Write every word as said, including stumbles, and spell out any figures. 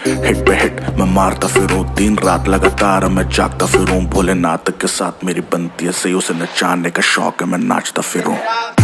Hit पे hit मैं मारता फिरूं, दिन रात लगातार मैं जागता फिरूं। भोलेनाथ के साथ मेरी बनती है सही, उसे नचाने का शौक है मैं नाचता फिरूं।